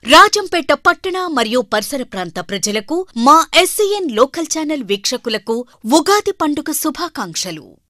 రాజంపేట పట్టణ మరియు పరిసర ప్రాంత ప్రజలకు మా SCN లోకల్ ఛానల్ వీక్షకులకు ఉగాది పండుగ శుభాకాంక్షలు.